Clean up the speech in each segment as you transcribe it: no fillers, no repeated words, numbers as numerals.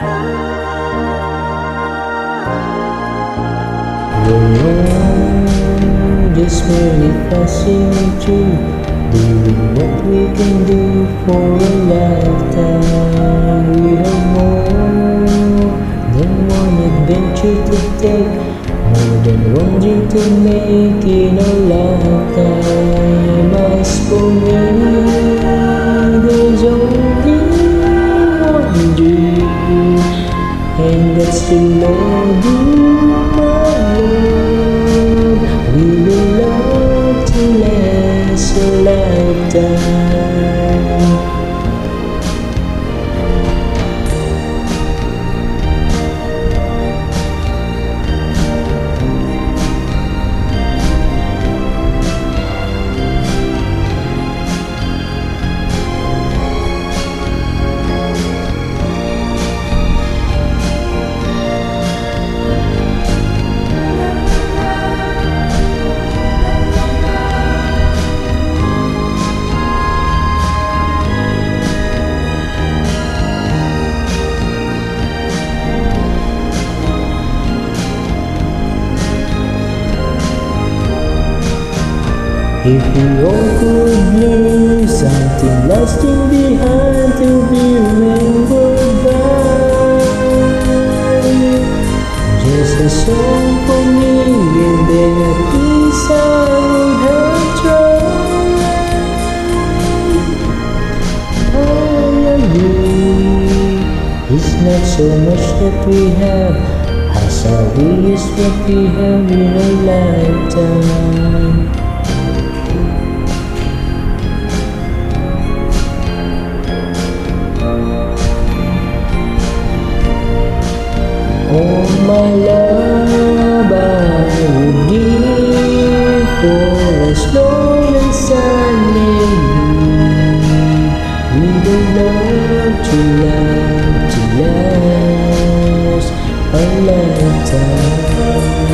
We're just merely passing through, doing what we can do for a lifetime. We have more than one adventure to take, more than one dream to make in a lifetime. As for me, there's only one dream, and that's to love you, my love. We will love to last a lifetime. If we all could leave something lasting behind to be remembered by, just a song for me, and then at least I would have tried. All I need is not so much that we have, as I wish what we have in a lifetime. Oh my love, I would give for as long as I live. We will love to last a lifetime.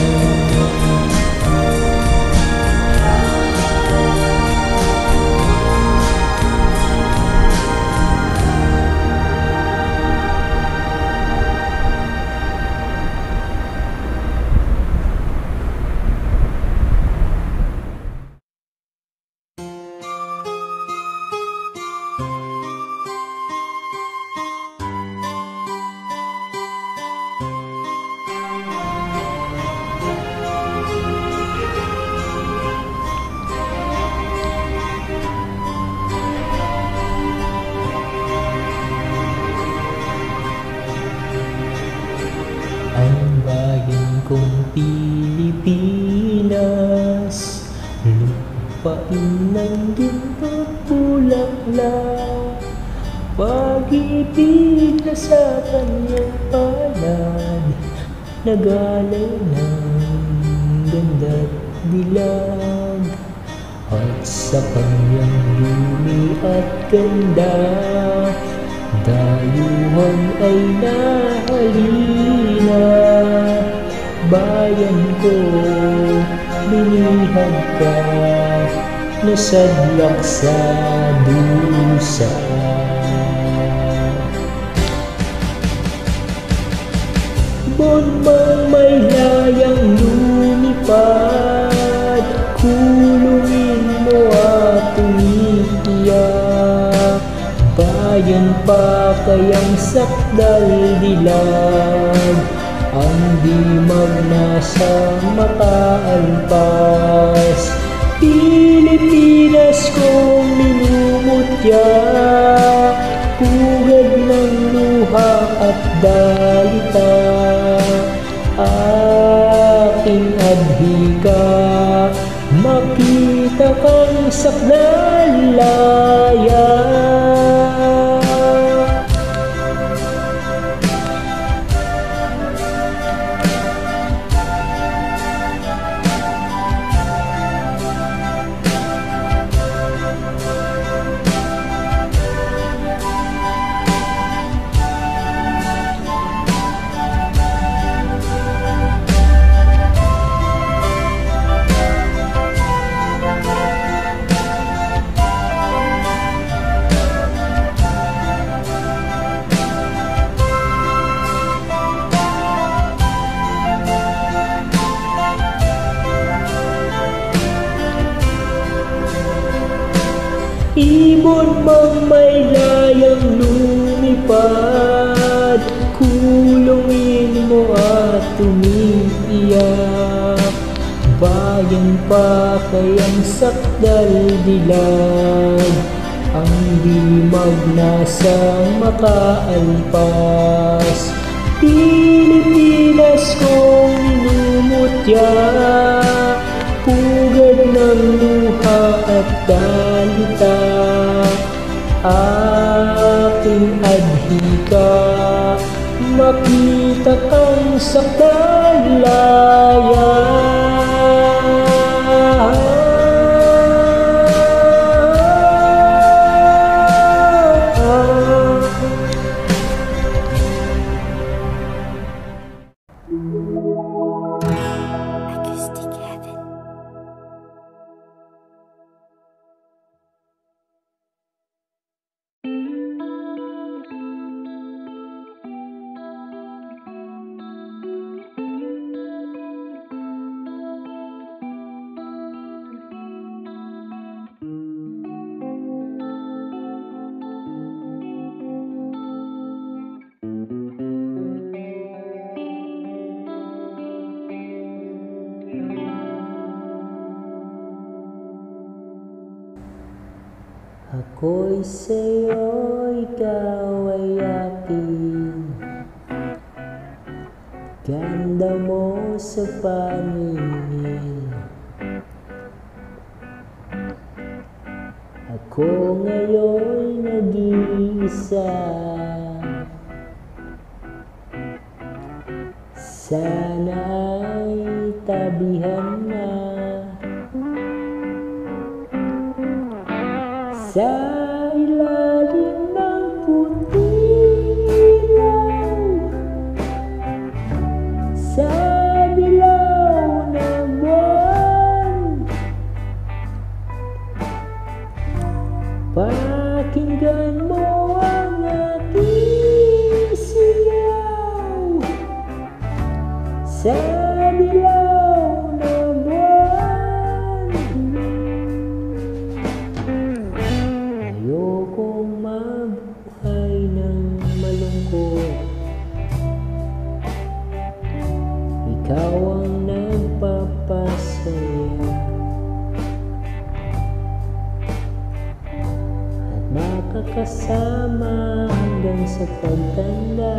Ang bayan kong Pilipinas, lupain ng ginto't bulaklak, pag-ibig na sa kanyang palad, nagalay ng ganda't dilag, at sa kanyang lumi at ganda, dayuhan ay nahalina. Bayan ko, binihag ka, nasadlak sa dusa. Bonbang may layang lumipad, kulungin mo at umiiyak. Bayan pa kayang sakdal dilag, ang di magnasa makaalpas. Pilipinas kong minumutya, pugad ng luha at dalita. Aking adhika, makita kang sakdalaya. Ibon mang may layang lumipad, kulungin mo at tumiiyak. Bayan pa kayang sakdal dilag, ang di magnasang makaalpas. Pilipinas kong minumutya, pugad ng luha at dalita. Aking adhika, makita kang sakdalaya. Ako'y sa'yo, ikaw ay akin. Ganda mo sa paningin. Ako ngayon nag-iisa. Sana ay tabihan na. Sa ilalim ng puting ilaw, sa dilaw ng buwan, pakinggan mo ang aking sigaw. Sa dilaw ng buwan, ayokong mabuhay ng malungkot. Ikaw ang nagpapasaya at makakasama hanggang sa pagtanda.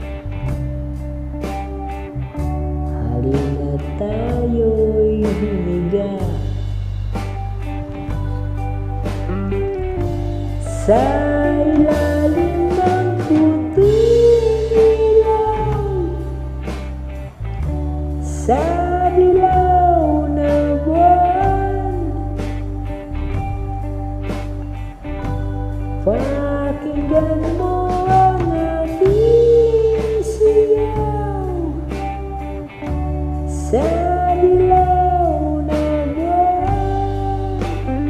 Halina't tayo'y humiga sa ilalim ng puting ilaw, sa dilaw na buwan, pakinggan mo ang aking sigaw. Sa dilaw na buwan.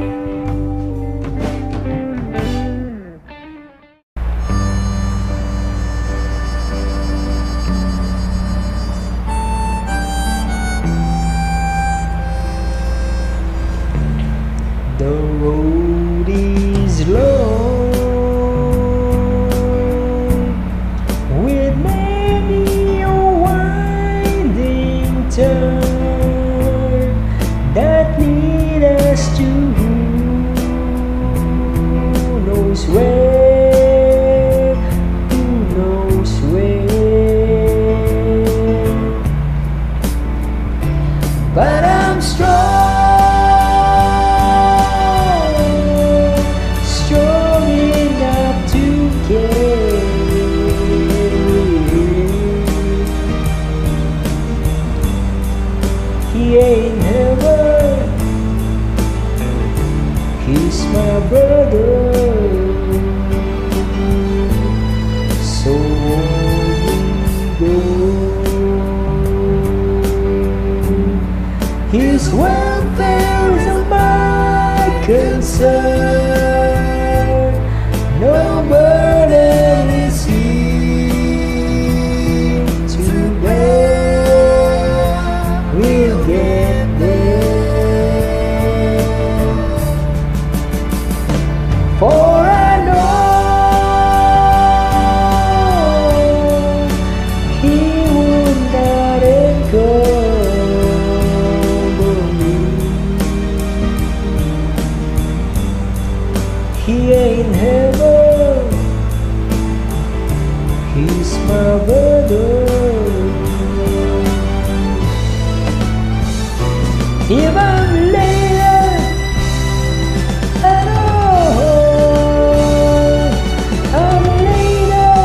The road is long, with many a winding turn that lead us to who knows where, who knows where. But I'm strong enough to carry. He ain't heaven, he's my brother. So on we go. His welfare is my concern. No burden is he to bear. We'll get there. If I'm later at all, I'm later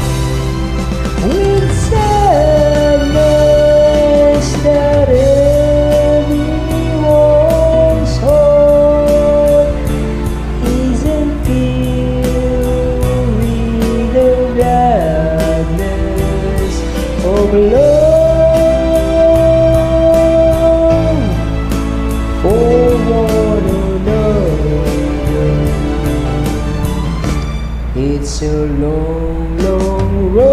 with sadness that everyone's heart isn't filled with the gladness of love. It's a long, long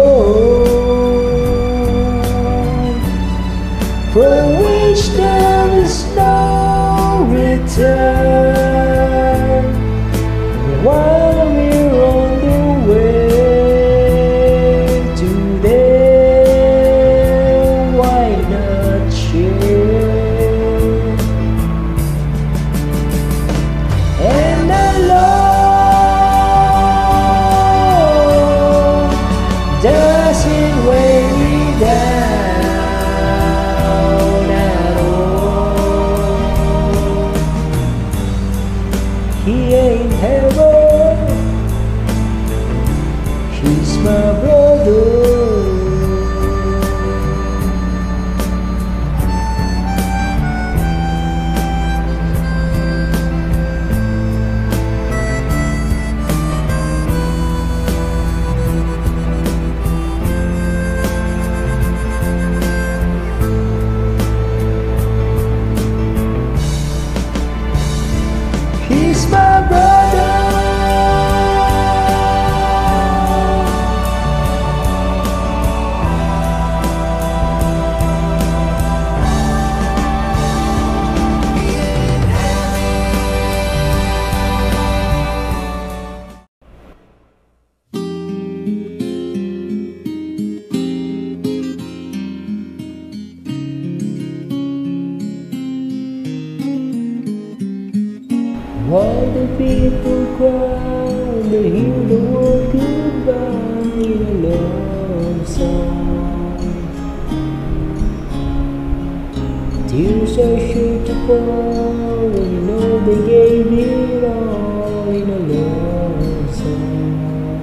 road from which there is no return. While we're on the way to there, why not share? And doesn't weigh me down at all. He ain't heaven, he's my brother. He's my brother. While the people cry, they hear the word goodbye in a love song. Tears are sure to fall when you know they gave it all in a love song.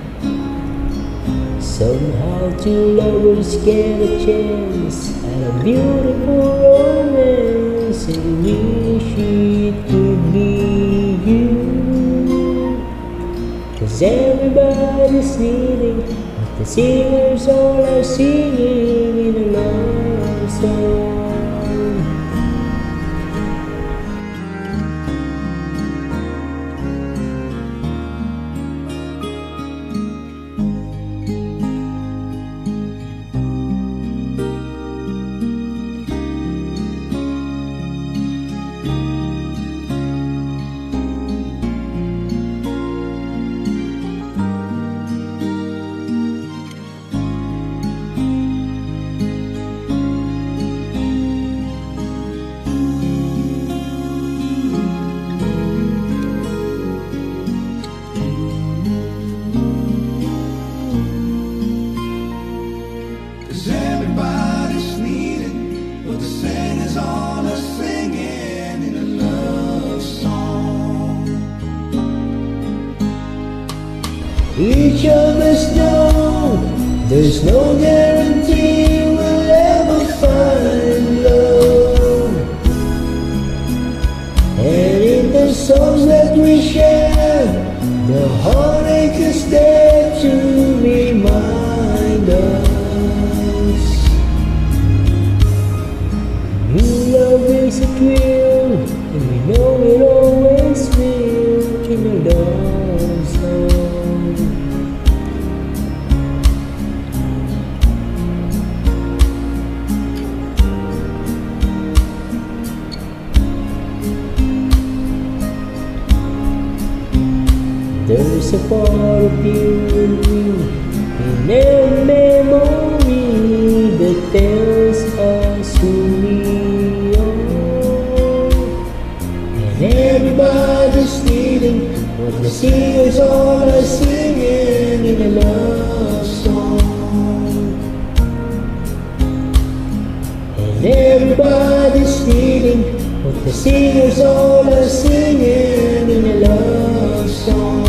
Somehow two lovers get a chance at a beautiful romance and wish it could be you. 'Cause everybody's needing what the singers all are singing in a love song. Each of us know there's no guarantee we'll ever find love. And in the songs that we share, the heartache is there to remind us. New love is a thrill, and we know it always will in a love song. There's a part of you and me in every memory that tells us who we are. And everybody's needing what the singers all are singing in a love song. And everybody's needing But the singers all are singing in a love song.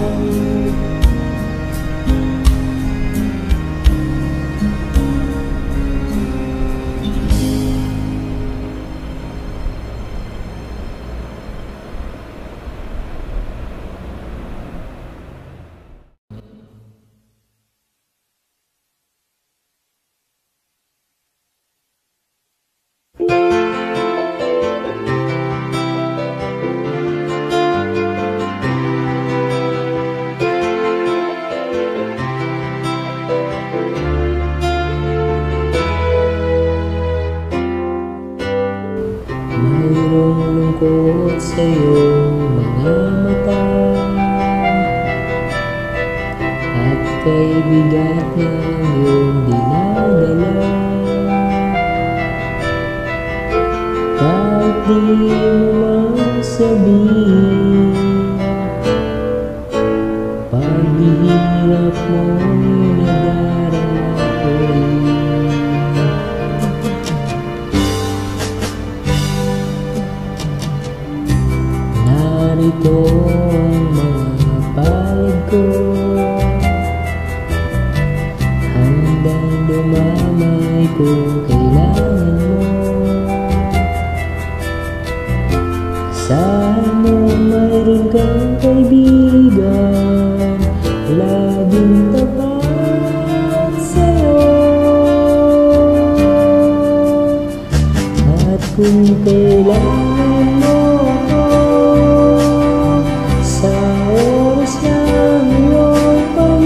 Mayroong lungkot sa iyong mga mata, at kay bigat ng iyong dinadala. Kahit di mo masabihin, paghihirap mo'y nadarama ko rin. Narito ang mga palad ko, handang dumamay kung kailangan mo. Asahan mo mayroon kang kaibigan, laging tapat sa'yo. At kung kailangan mo ako, sa oras ng iyong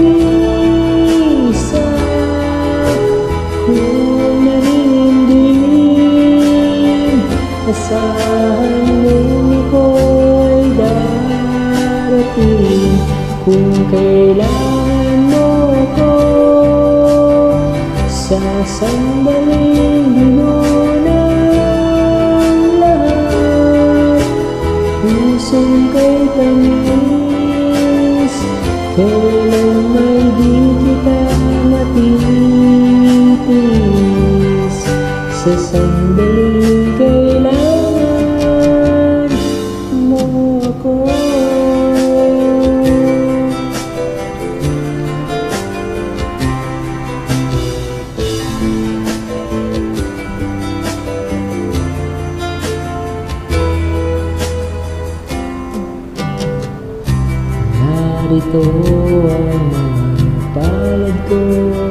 pag-iisip, kung naninindigan, asahan mo ako'y darating. Kung kailangan mo ako, sa sandaling ginawa ng lahat, pusong kay tamis, kailan may di kita matitis. Sa sandaling kailangan mo ako. Narito ang mga palad ko,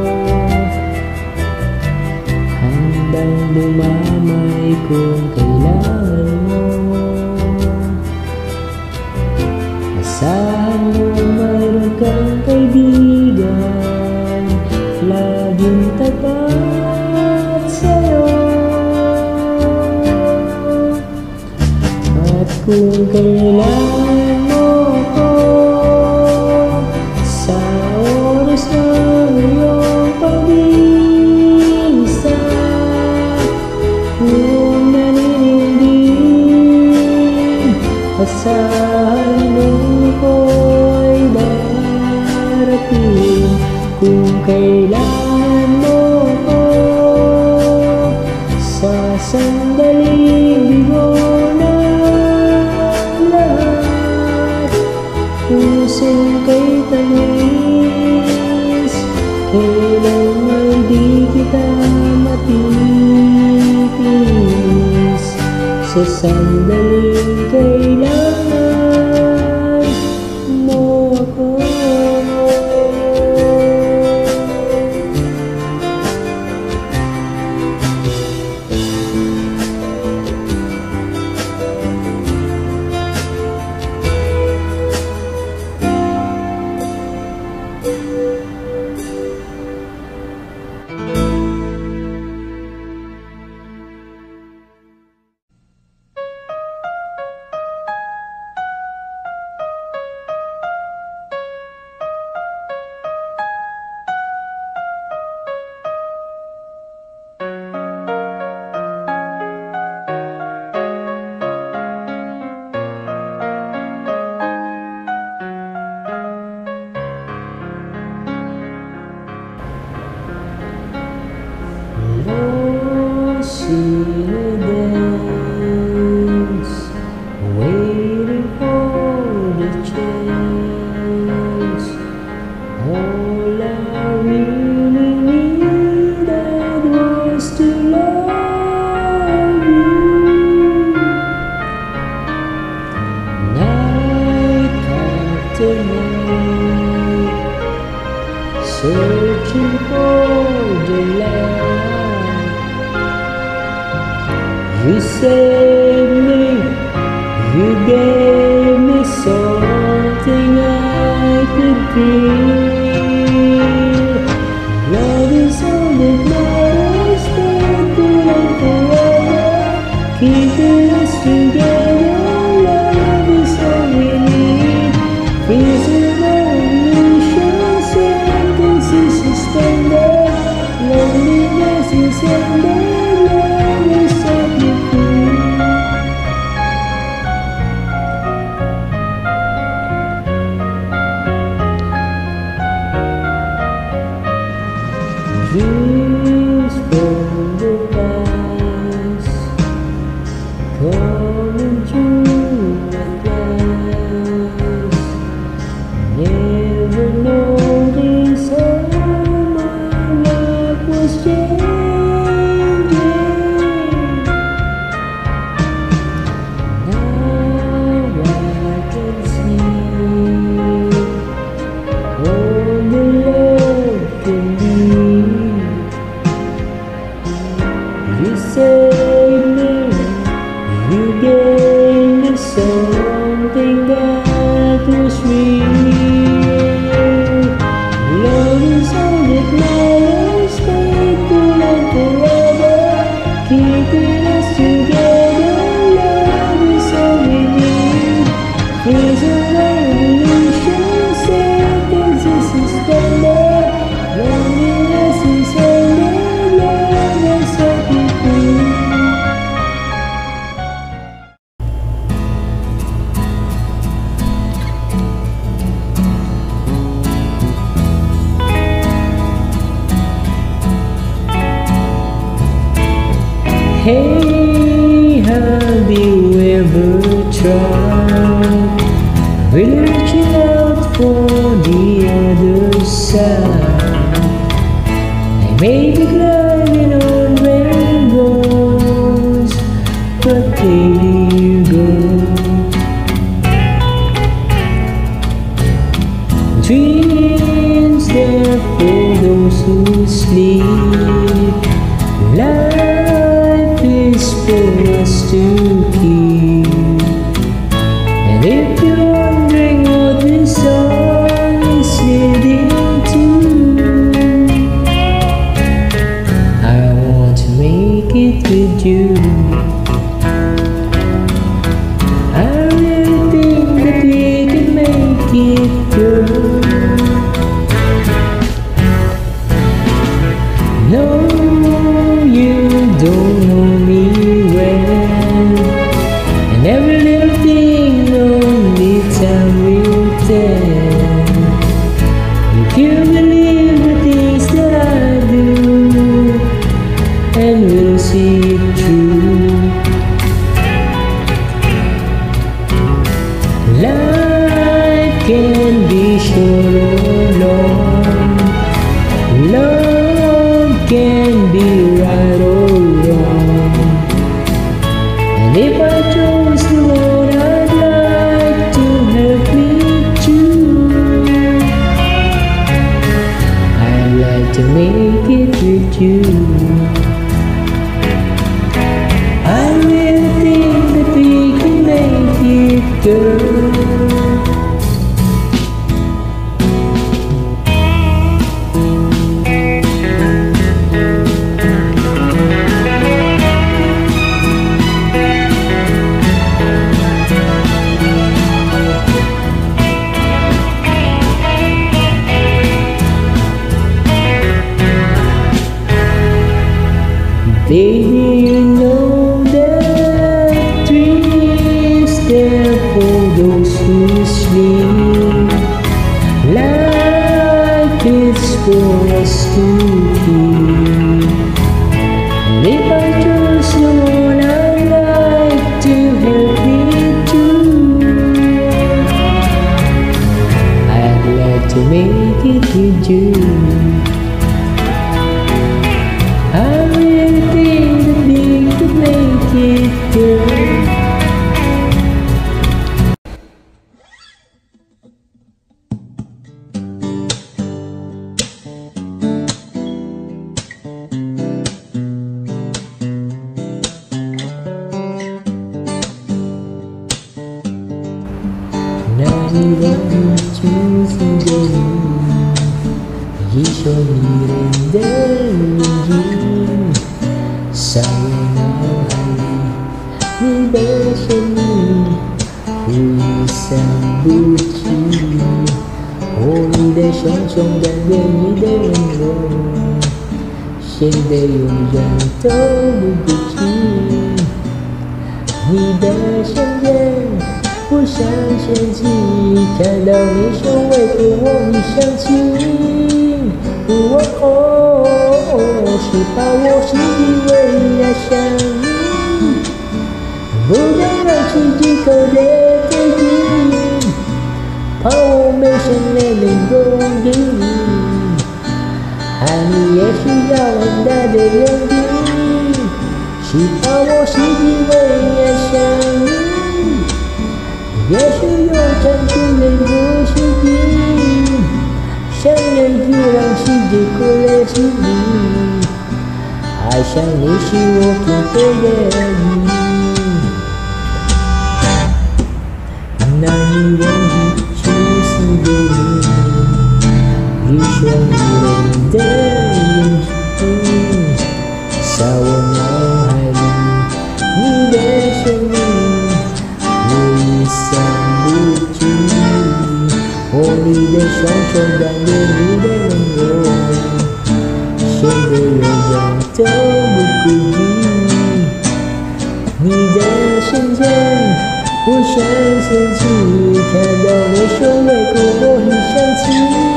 handang dumamay kung kailangan mo. Asahan mo mayroon kang kaibigan, laging tapat sa'yo. At kung kailangan mo ako, sa oras ng iyong pag-iisip, kung naninindig, asahan mo ako'y darating. Kung kailangan mo ako, sa sandaling bigo ng lahat, pusong kay tamis, kailan may di kita matitis. Sa sandaling kailangan mo ako. You saved me, you gave me something I could feel. Love is all that matters, faithful and forever, keeping us together. Love is all we need. Prison illusion, sentence is suspended. Loneliness is ended. Love is set me free. Dreams from the past coming true at last. Never noticed how my life was changing. Now I can see all the love can be. You saved me, you gave me something that was real. Love is all that matters, faithful and forever, keeping us together. Love is all we need. Prison revolution, sentence is suspended. Loneliness is ended. Love is set me free. Hey, have you ever tried reaching out for the other side? I may be climbing on rainbows, but there you go. Dreams there for those who sleep. Life is for us to keep. And if you're wondering what this song is leading to, I want to make it with you. I really think that we can make it, girl. No, you don't know me well, and every little thing only time will tell. If you believe the things that I do, and we'll see it through. Life can be short or long. Love can be right or wrong. And if I chose the one I'd like to help me choose, I'd like to make it with you. I really think that we can make it, girl. Baby, you know that dreams there for those who sleep. Life is for us to keep. And if I chose the one I'd like to help me through, I'd like to make it with you. I really think that we could make it, girl. 你的语就是给你，一双迷人的眼睛，在我脑海里，你的身影挥散不去。哦，你的双重感觉，你的温柔，显得永远都不孤寂。你的声音不想嫌弃，看到你胸围给我一想起，是把我心以为爱上你，不敢让自己口的对比，怕我没什么能够给你，爱你也需要很大的勇气，是把我心以为爱上你。也许有长久人不是你，想念就让世界过了自己，爱上你是我偏偏的意。那女人就是给你，一双迷人的眼睛，在我脑海里，你的声音挥散不去。你的双手感觉你的温柔，显得永远都不孤寂。你的深沉不想生气，看到你胸围过我很想起。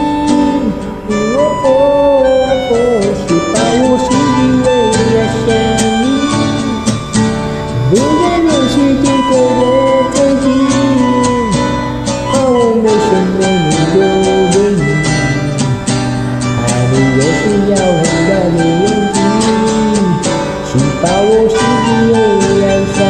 是把我心以为爱上你，不敢让世界过得太近，怕我没什么能够给你，爱你也需要很大的勇气，是把我心以为爱上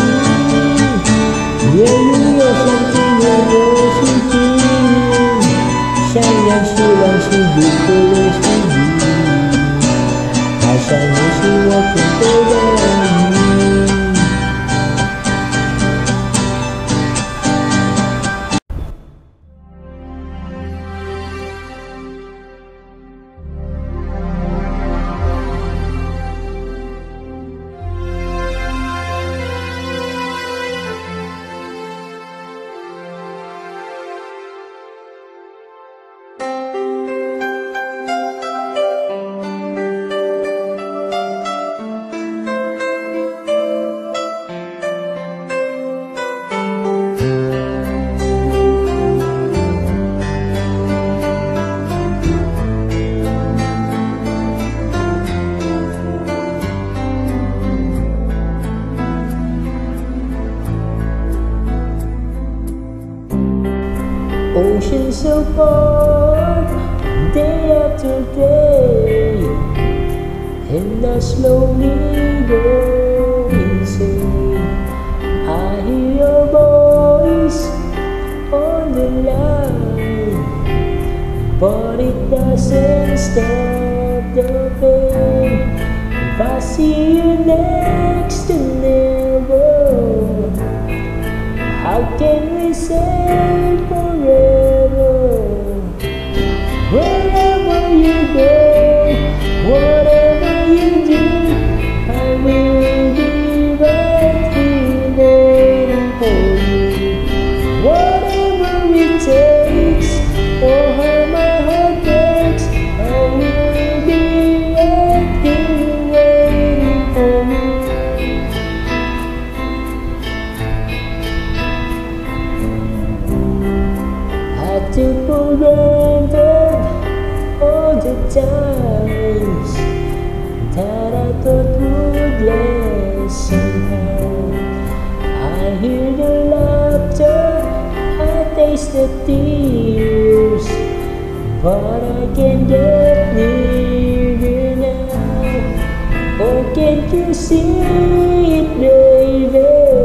你，也有想听的事情，想要希望是不可的事情，爱上你是我偏偏的意。Oceans apart, day after day, and I slowly go insane. I hear your voice on the line, but it doesn't stop the pain. If I see you next to never, how can we say forever? Wherever you go, whatever you do, I will be right here waiting for you. Whatever it takes, or how my heart breaks, I will be right here waiting for you. I took for granted all the times that I thought would last somehow. I hear the laughter, I taste the tears, but I can't get near now. Oh, can't you see it, baby?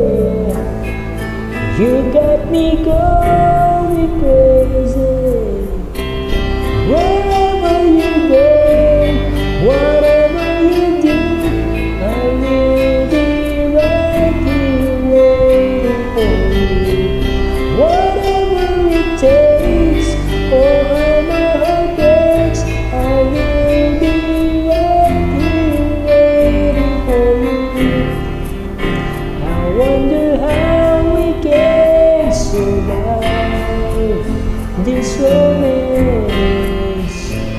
You got me going crazy. Wherever you go, whatever you do, I will be right here waiting for you. Whatever this romance.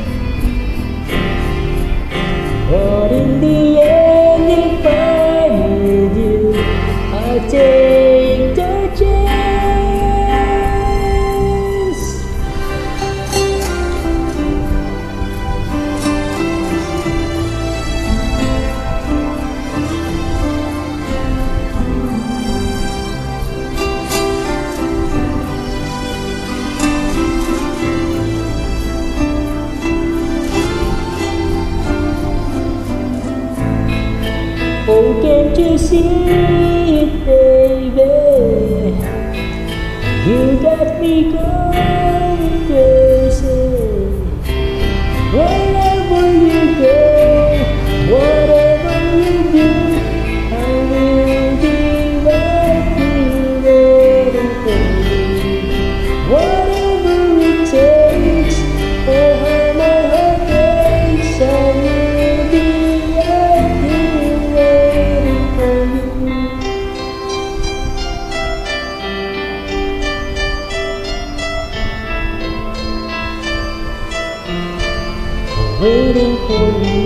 But in the end, if I'm with you, I'll take the chance. Oh, can't you see it, baby? You got me going crazy. Wherever you go, whatever you do, I will be right here waiting for you. Whatever it takes, oh how my heart breaks, I will be right here waiting for you. Waiting for you.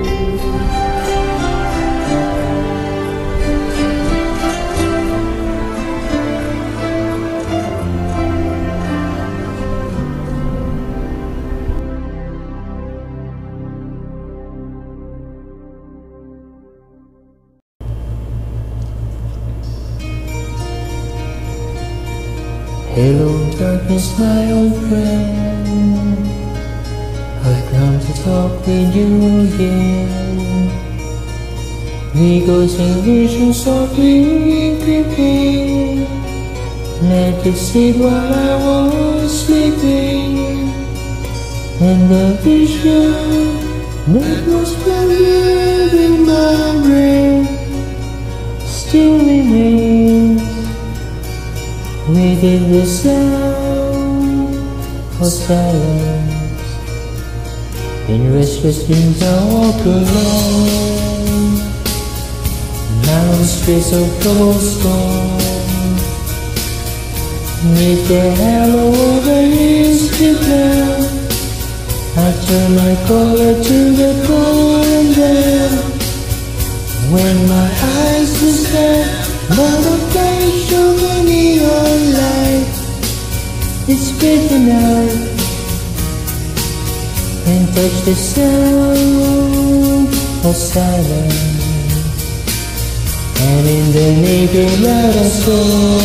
Hello darkness, my old friend, I've come to talk with you again. Because illusion softly creeping, let it sleep while I was sleeping. And the vision that was buried in my brain still remains within the sound of silence. In restless dreams I walk alone, narrow streets of cobblestone. Neath the halo of a misty cloud, I turn my collar to the cold and damp. When my eyes were stabbed by the flash of a neon light, it split the night and touched the sound of silence. And in the naked light I saw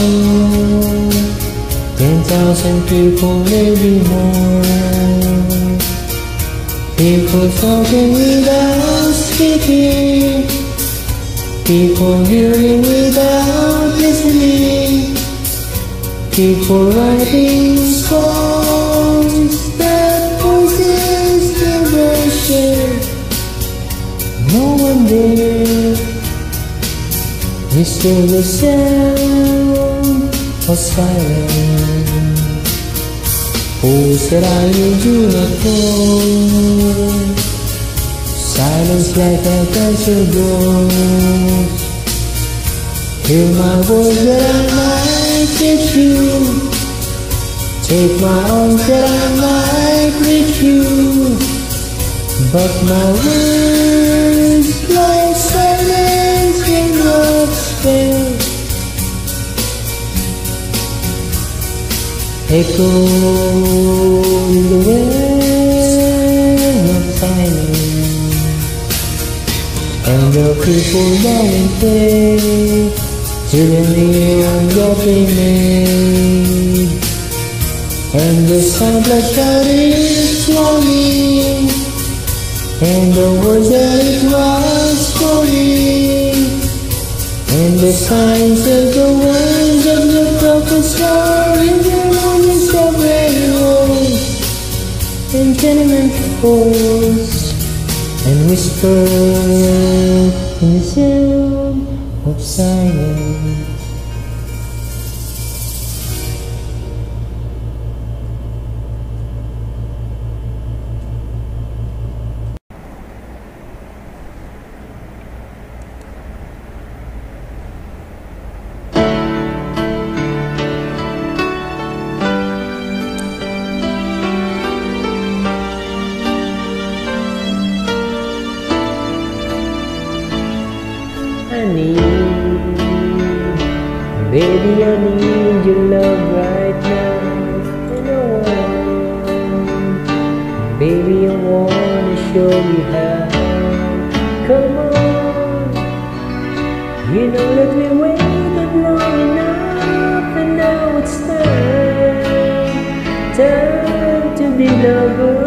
10,000 people, maybe more. People talking without speaking, people hearing without listening, people writing songs that voices never share. No one there, it's still the sound of silence. Oh, said I you do not know, silence like a cancer grows. Hear my voice that I might get you, take my arms that I might reach you. But my words like silence cannot spell. Echo in the wind of silence, and the people dying faith till the neon God they made, and the sound like shouting slowly, and the words that it was calling, and the signs of the words of the prophets are in the mornings of railroads and tenement halls, and whisper in the sound of silence. Baby, I need your love right now. And I want, baby, I wanna show you how. Come on, you know that we waited long enough, and now it's time to be lovers.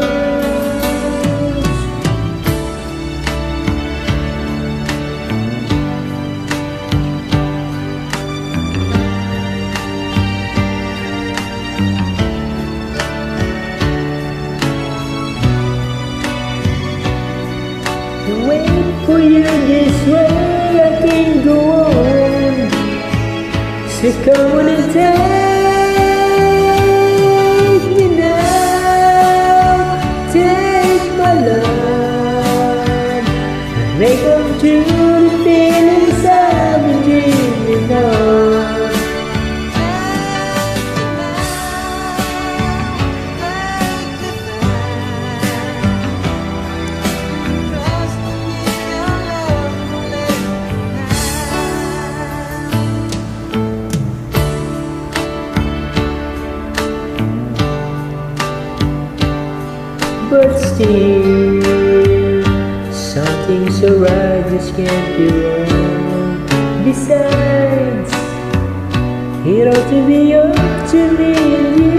Wait for you this way, I can't go on. So come on and take me now. Take my love, make them true the feelings I've been dreaming of. But still, something so right just can't be wrong. Besides, it ought to be up to me and you.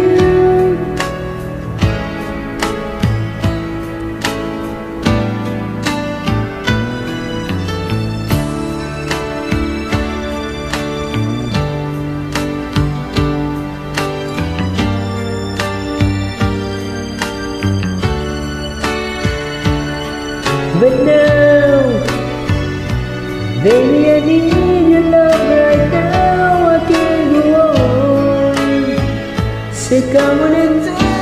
But now, baby, I need your love right now. I can't go on. So come on and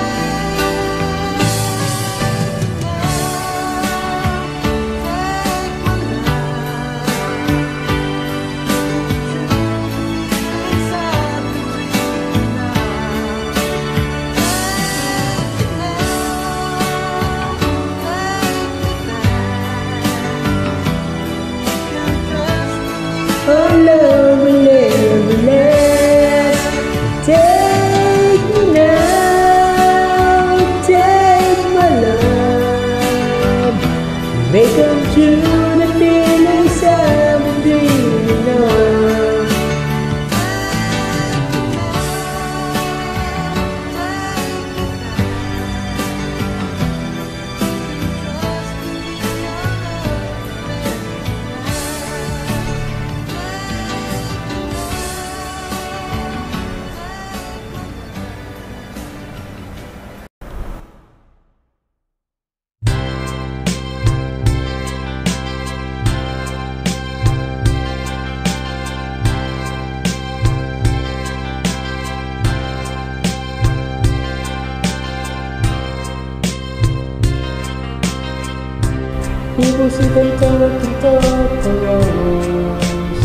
oh, love will never last. Take me now, take my love, make them true the feelings I've been dreaming of. People sit and talk for hours,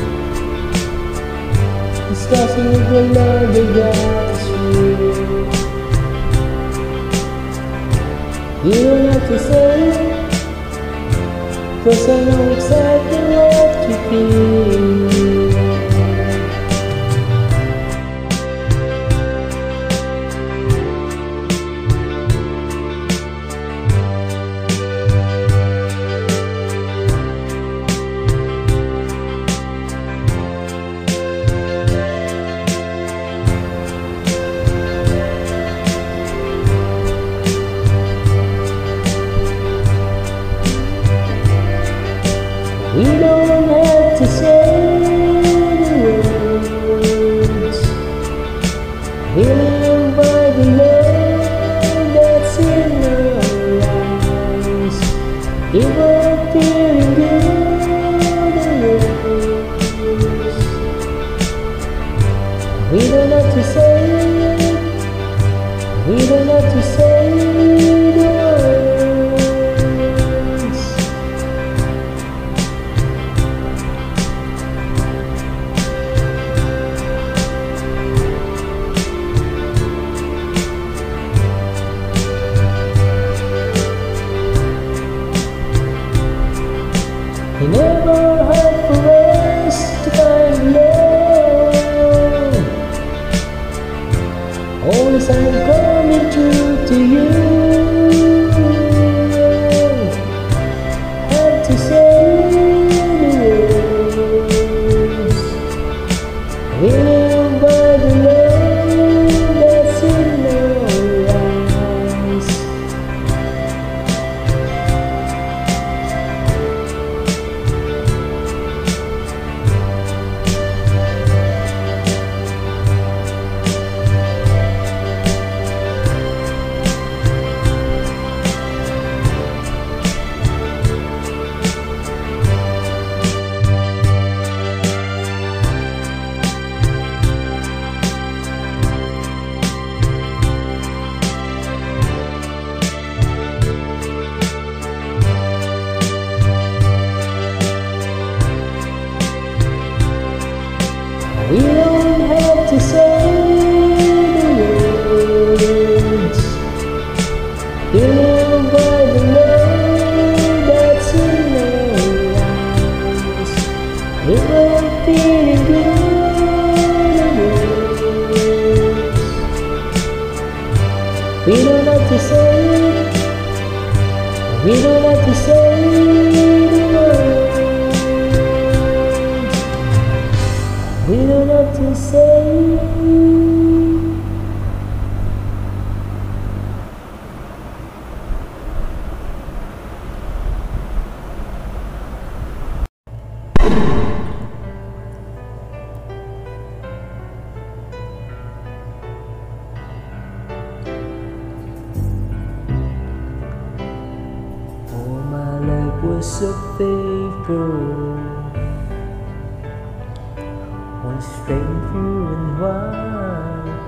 discussing if the love they got is real. You don't have to say it, 'cause I know exactly what you feel. You don't have to say the words, healing by the love that's in our eyes. People feeling good and yours. We don't have to say it, we don't have to say the words. Never hard for us to find love. We don't have to say it. We don't have to say the word. We don't have to say it. Was so faithful, one straight through and wide,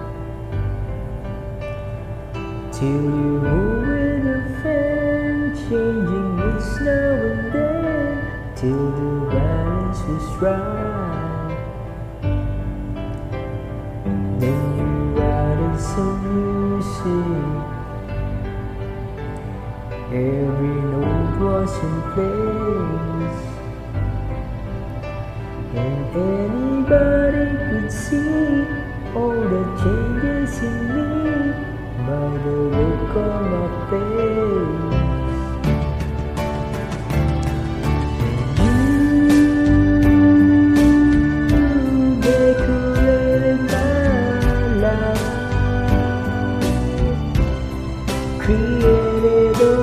till you were with a friend, changing it now and then, till the balance was right. Then you added some music. Every note was in place, and anybody could see all the changes in me by the look on my face. You decorated my life, created a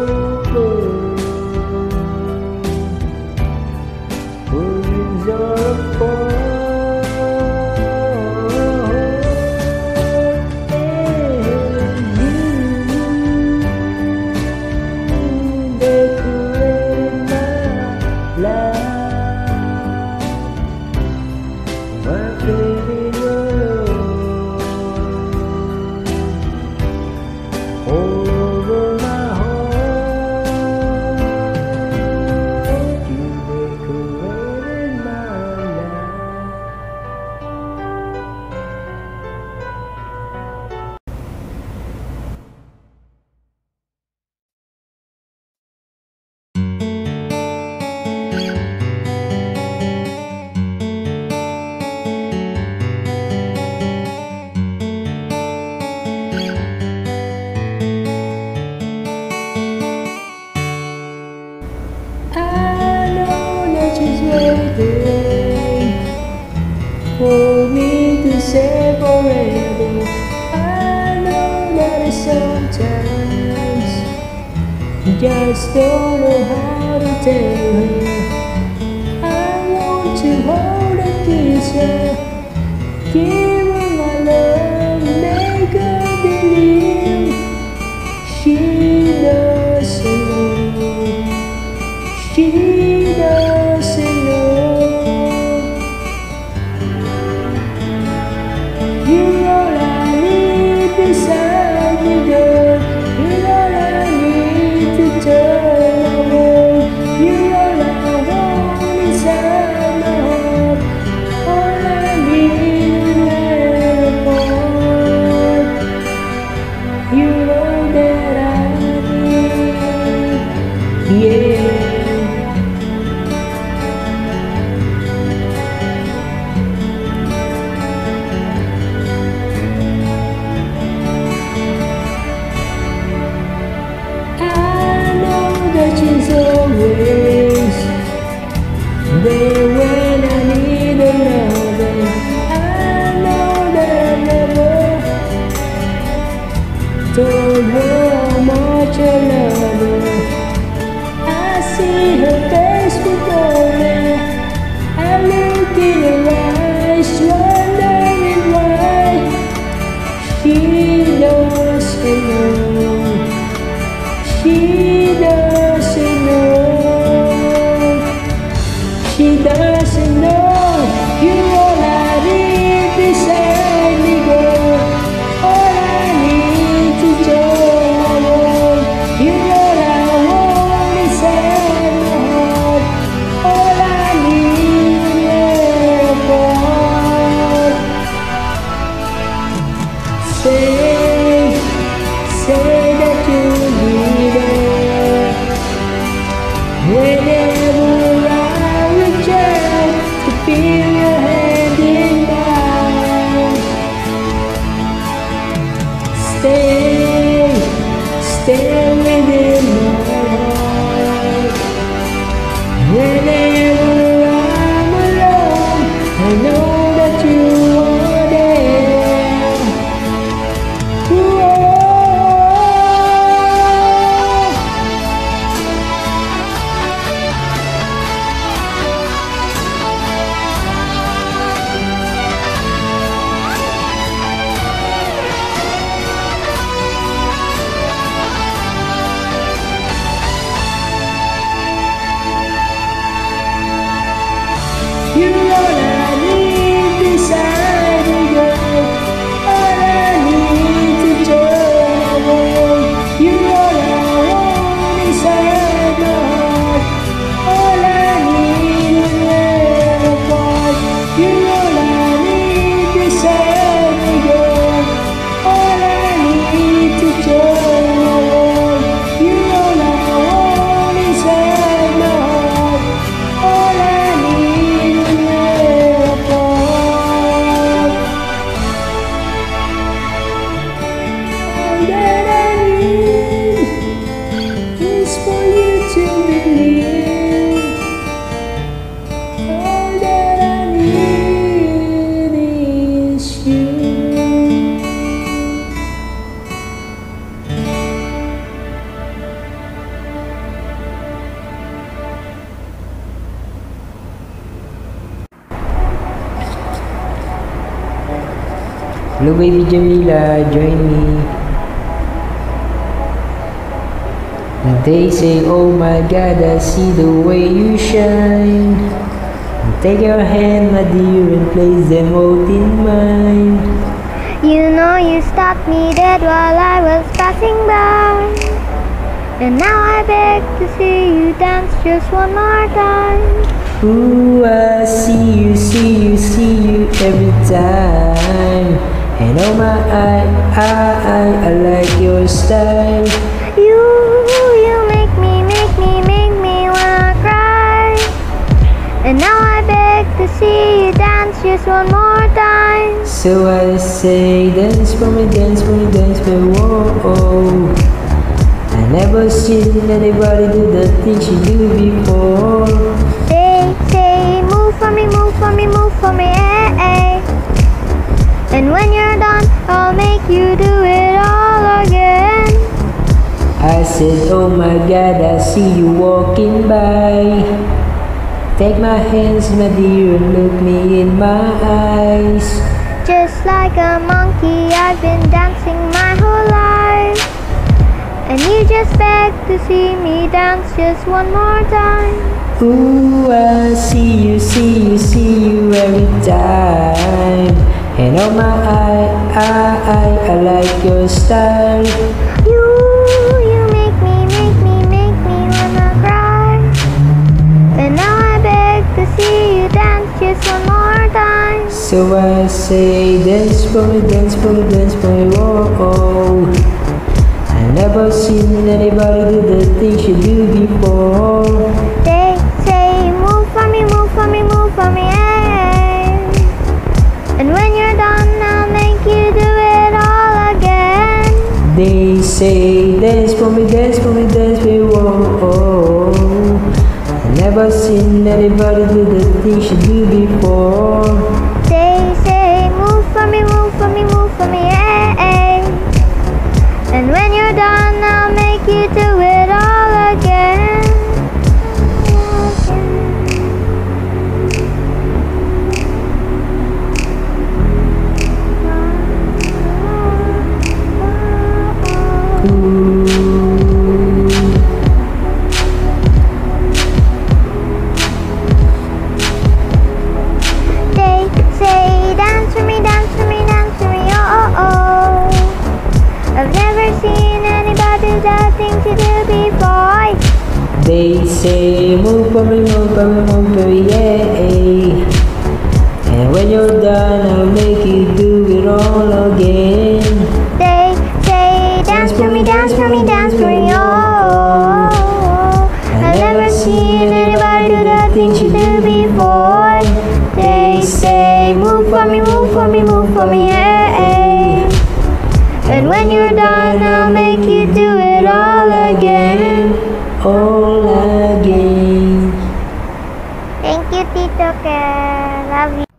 for me to say forever. I know that I sometimes just don't know how to tell her. I want to hold her, kiss her, give her my love, make her believe she doesn't know, she doesn't know. You're all I need beside me, girl. You're all I need to turn my world. You're all I want inside my heart. All I need and more. You're all that I need. Yeah. You're all I need beside me, girl. All I need to turn away. You're all I want inside my heart. All I need is never apart. You're all I need beside me, girl. All I need to turn away. You're all I want inside my heart. All I need is never apart. All that I need is for you to believe. All that I need is you. Hello baby Jamila, join me. And they say, oh my God, I see the way you shine. And take your hand, my dear, and place them both in mine. You know you stopped me dead while I was passing by. And now I beg to see you dance just one more time. Ooh, I see you every time. And oh my, I like your style. You make me wanna cry. And now I beg to see you dance just one more time. So I say, dance for me, dance for me, dance for me, whoa. I never seen anybody do the things you do before. They say, move for me, move for me, move for me, eh, eh. And when you're done, I'll make you do it all again. I said, oh my God, I see you walking by. Take my hands, my dear, and look me in my eyes. Just like a monkey, I've been dancing my whole life. And you just beg to see me dance just one more time. Ooh, I see you every time. And oh my, I like your style. You make me wanna cry. And now I beg to see you dance just one more time. So I say, dance for me, dance for me, dance for me, whoa. I never seen anybody do the things you do before. They say, move for me, move for me, move for me, eh. And when you're done, I'll make you do it all again. They say, dance for me, dance for me, dance for me, whoa. I never seen anybody do the things you do before. They say, move for me, move for me, move for me, eh, eh. And when you're done, I'll make you do it all again. They say, dance for me, dance for me, dance for me, oh, oh, oh. I've never seen anybody do the things you do before. They say, move for me, move for me, move for me, yeah. And when you're done, I'll make you do it all again. They say, dance for me, dance for me, dance for me, oh. I've never seen anybody do the things you do before. They say, move for me, move for me, move for me, yeah. And when you're done, I'll make you do it all again. All again. Thank you, Tito Ken. Love you.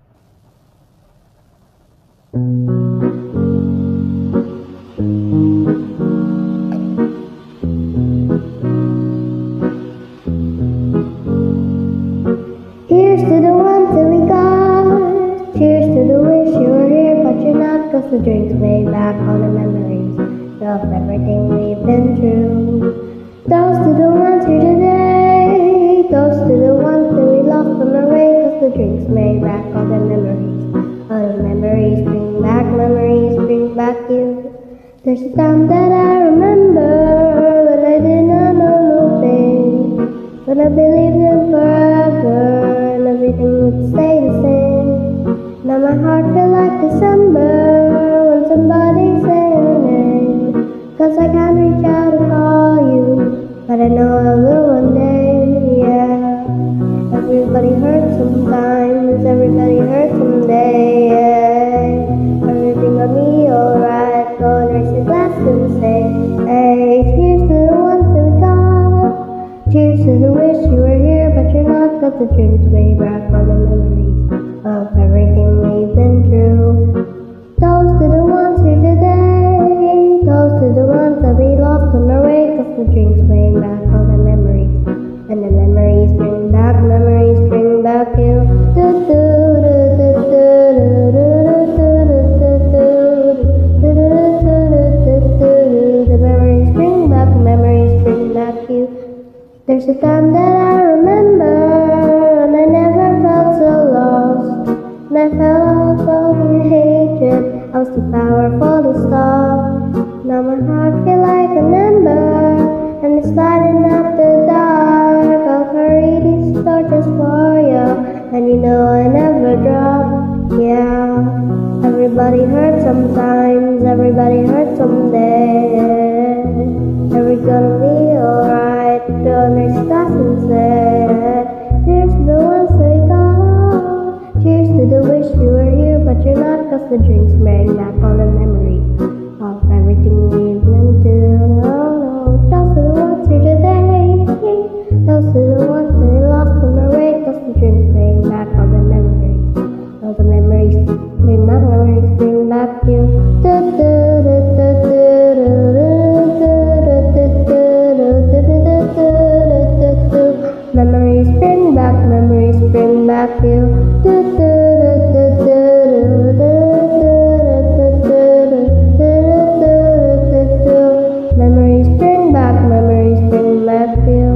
Here's to the ones that we got. Cheers to the wish you were here, but you're not. 'Cause the drinks way back on the memories of everything we've been through. Toast to the ones here today. Toast to the ones that we lost on the way. 'Cause the drinks made back all the memories. All the memories bring back you. There's a time that I remember when I did not know no pain, when I believed in forever and everything would stay the same. Now my heart feels like December when somebody say your name, 'cause I can't reach out to call you, but I know I will one day, yeah. Everybody hurts sometimes, everybody hurts someday, yeah. Everything will be alright, go and raise your glass and say, hey, cheers to the ones that we got. Cheers to the wish you were here, but you're not, 'cause the drinks way back on the memories of everything we've been through. Toast to the ones here today, toast to the ones that we lost on our way, 'cause the drinks way back all the memories, and the memories bring back you. The memories bring back you. There's a time that I remember, and I never felt so lost, and I felt all the hatred. I was too powerful to stop. Now my heart feels like an ember, and it's lighting up the dark. I'll carry these torches for you, and you know I never drop. Yeah, everybody hurts sometimes, everybody hurts someday. Every gonna be alright, don't next class and say, cheers to the ones we got. Cheers to the wish you were here, but you're not, 'cause the drinks bring back all the memories of everything we've been through. No, no, toast to the ones here today, toast to the ones that we lost on our way, 'cause the drinks bring back all the memories. All the memories bring back you. Memories bring back you. Memories bring back you.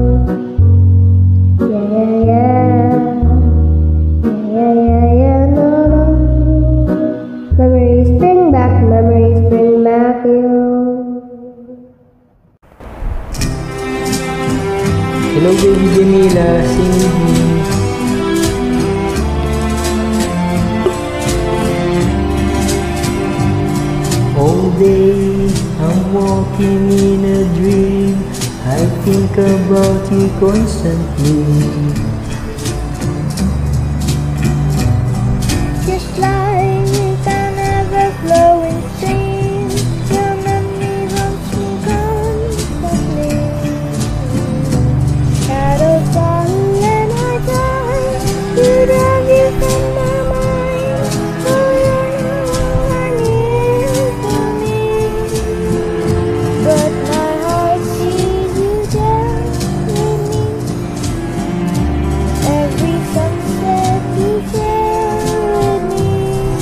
Yeah, yeah, yeah, yeah, yeah, no, no. Memories bring back you. Hello baby Jamila, sing with me. All day I'm walking in a dream, I think about you constantly. Just like an ever-flowing stream, your memories haunts me constantly. Shadows fall and I die, you drive you from my mind. Oh, you're no longer near to me, but my heart sees you there with me. Every sunset you share with me.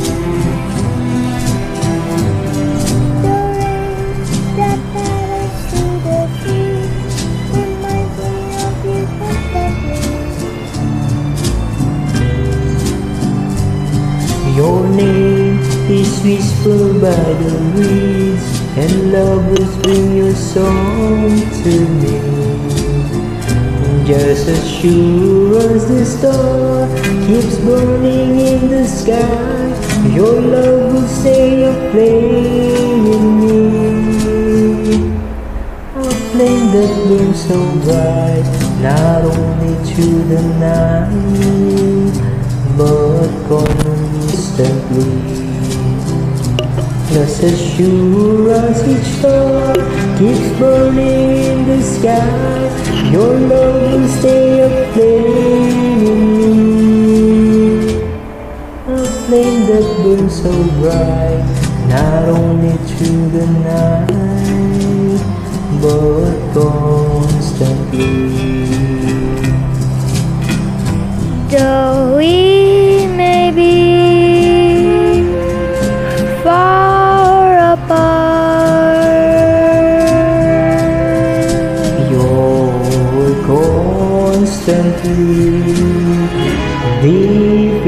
The rain that patters through the trees reminds me of you constantly. Your name is whispered by the breeze, and lovers bring your song to me. Just as sure as the star keeps burning in the sky, your love will stay a flame in me. A flame that burns so bright, not only through the night, but constantly. Just as sure as each star keeps burning in the sky, your love will stay a flame in me. A flame that burns so bright, not only through the night, but constantly. Though we may be far apart, you're constantly deep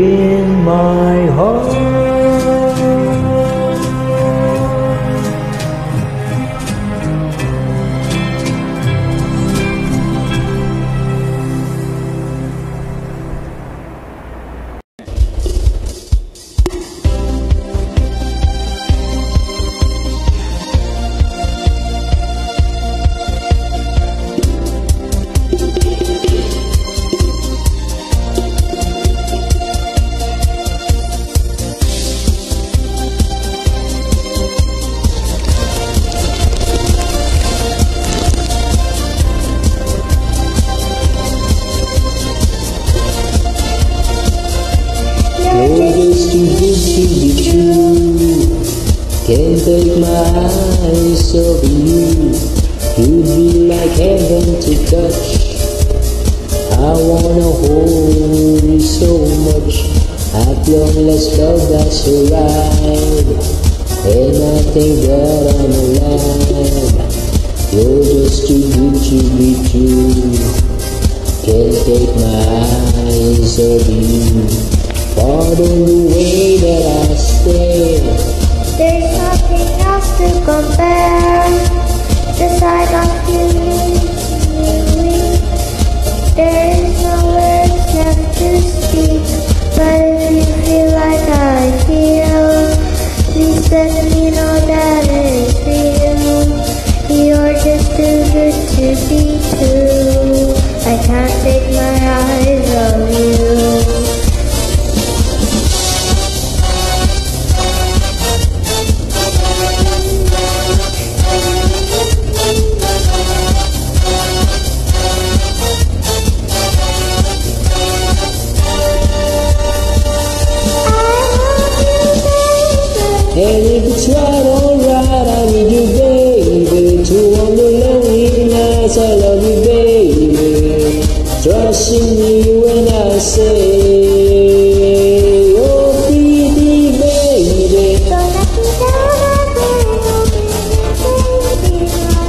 eyes of you, you'd be like heaven to touch. I wanna hold you so much, at long last love has arrived, and I think that I'm alive. You're just too good to be true, can't take my eyes off you. Pardon the way that I stare, There's nothing else to compare. The sight of you leaves me weak. There is no words left to speak. But if you feel like I feel, please let me know that it's real. You're just too good to be true. I can't take my eyes off you. and if it's right, alright, I need you, baby, to warm the lonely nights. I love you, baby, trust in me when I say, oh, pretty baby. Don't let me down, baby,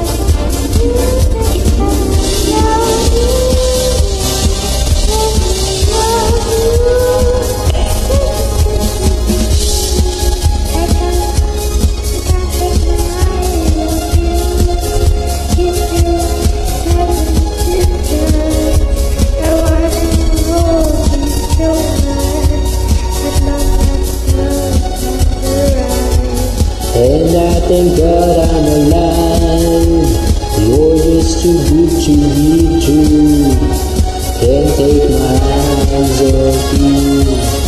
And I thank God I'm alive. You're just too good to be true. Can't take my eyes off you.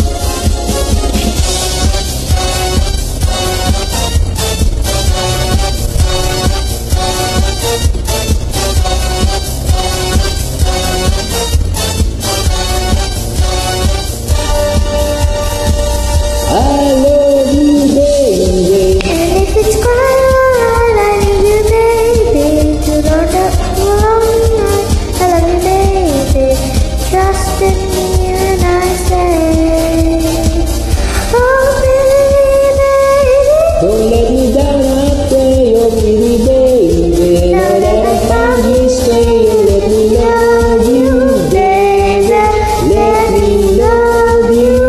I love you, baby. and if it's quite alright, I need you, baby, to know that one night. I love you, baby. Trust in me when I say, oh, baby. Don't let me down, I pray, oh pretty baby. Now that I found you, stay and let me love you, baby. Let me love you.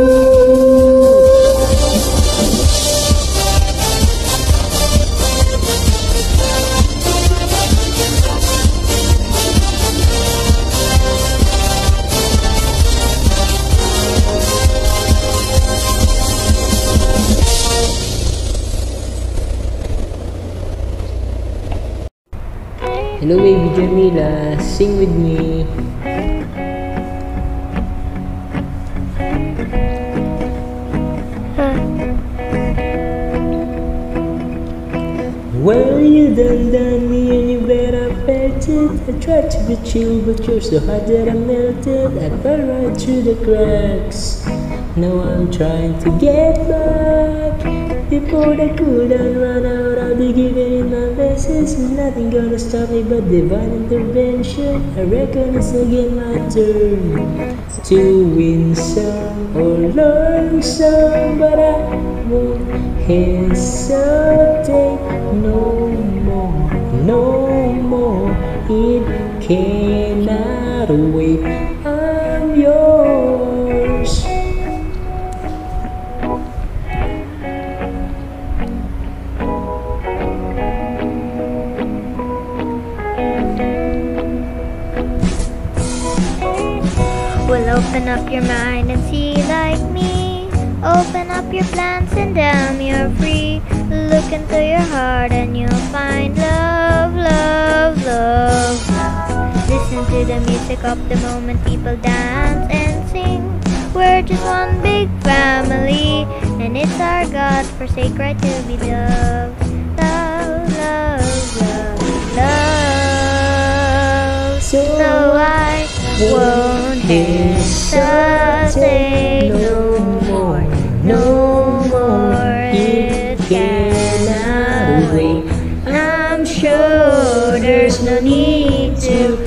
Hello baby Jamila, sing with me. Well, you done me and you bet I felt it. I tried to be chill, but you're so hot that I melted. I fell right through the cracks. Now I'm trying to get back. Before I couldn't run out, I'll be giving in my best. There's nothing gonna stop me but divine intervention. I reckon it's again my turn to win some or learn some, but I won't hesitate no more, no more. It cannot wait. I'm yours. Well, open up your mind and see like me. Open up your plans and damn, you're free. Look into your heart and you'll find love, love, love. Listen to the music of the moment, people dance and sing. We're just one big family, and it's our God-forsake right to be loved. Love, love, love, love. So I won't hesitate no more, no more. It cannot away. I'm sure there's no need to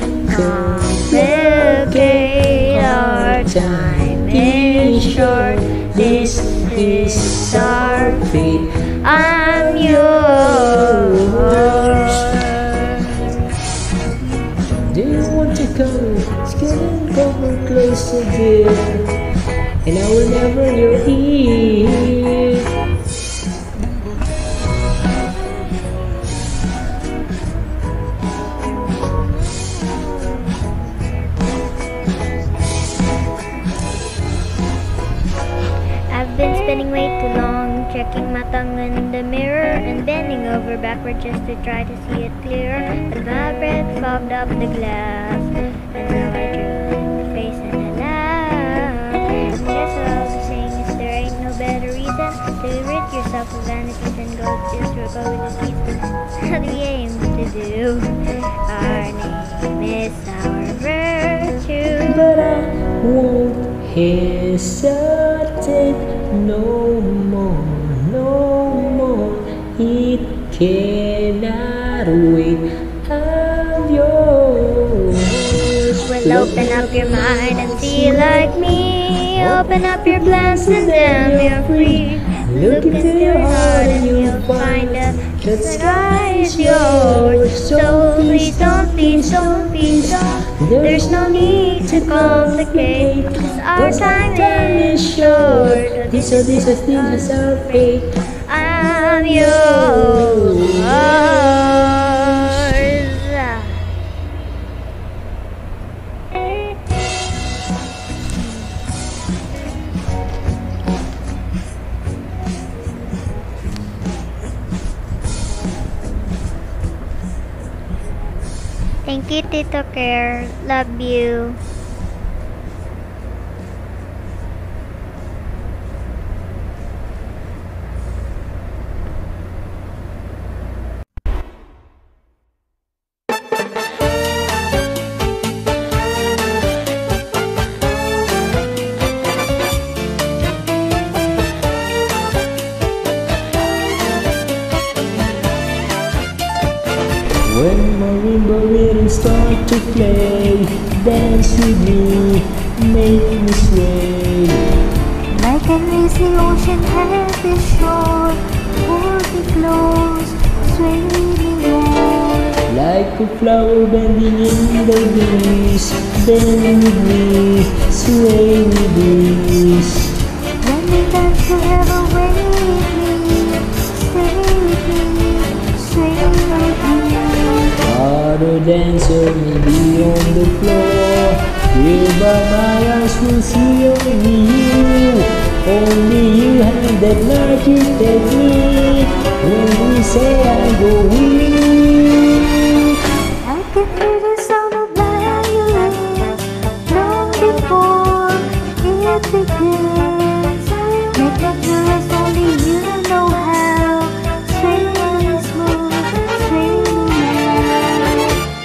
complicate. Our time is short. This is our fate. I'm yours. Do you want to come? Skin cover closer, dear, and I will never your ear. I've been spending way too long, checking my tongue in the mirror and bending over backward just to try to see it clearer. But my breath fogged up the glass, and now I drew in the face and I laugh. Guess what I was saying is there ain't no better reason to rid yourself of vanities and go just go with the streets. How we aim to do. Our name is our virtue. But I won't hesitate no more, no more. It cannot wait. I'm yours. Well, open up your mind and see like me. Open up your plans and then you're free. Look into your heart and you'll find that the sky is yours. So please don't, please don't, please don't. There's no need to complicate, 'cause our time is short. This is our fate. I'm yours. Thank you, Tito Care. Love you. When marimba rhythms start to play, dance with me, make me sway. Like an lazy ocean at the shore, hold me close, sway me more. Like a flower bending in the breeze, bend with me, sway with this. When we dance forever, wait with me, stay with me, sway with me. Other dancer may be on the floor, here but my eyes will see only you. Only you have that magic technique. When we say I go weak, I can hear the sound of violins long before it begins. Make me curious, only you know how. Sway me smooth, sway me now.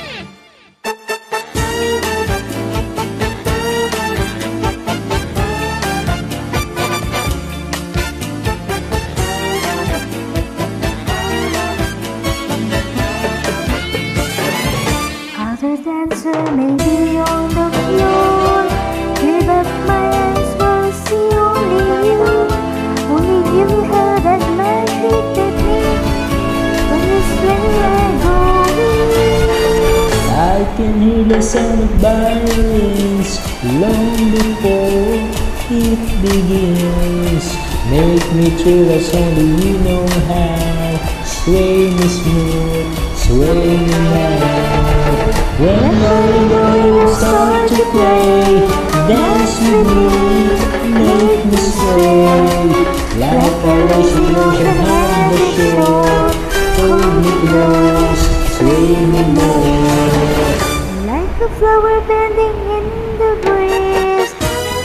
Other dancer may be on the floor, give up my eyes will see only you. Only you have that magic technique. When you sway I go weak. I can hear the sound of violins long before it begins. Make me true, that's only you know how. Sway me smooth, sway me now. When marimba start to play, dance with me, make me sway. Like a lazy ocean on the shore, hold me close, sway me more. Like a flower bending in the breeze,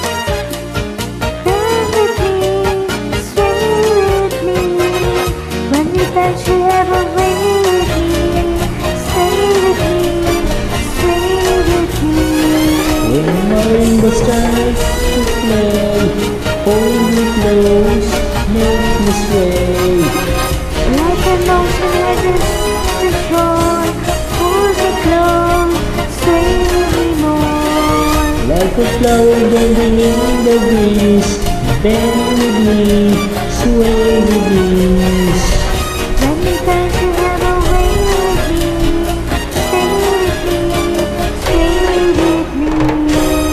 bend with me, sway with me. When we dance forever, wait with me, stay with me, sway with me. When marimba starts to play, hold me close, make me sway. Like an ocean like a flower bending in the breeze. Bend with me, sway with ease. Let me dance to have a way with me. Stay with me, stay with me.